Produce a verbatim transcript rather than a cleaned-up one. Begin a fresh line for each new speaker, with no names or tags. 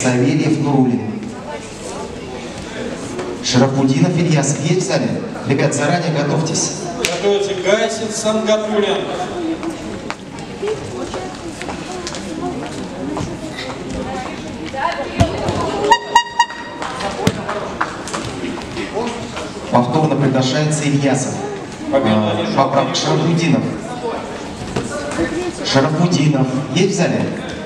Савельев, Нурулин. Шарафудинов, Ильясов есть в зале? Ребят, заранее готовьтесь.
Готовится Гайсин, Сангапулин.
Повторно приглашается Ильясов. Поправка Шарафудинов. Шарафудинов есть в зале?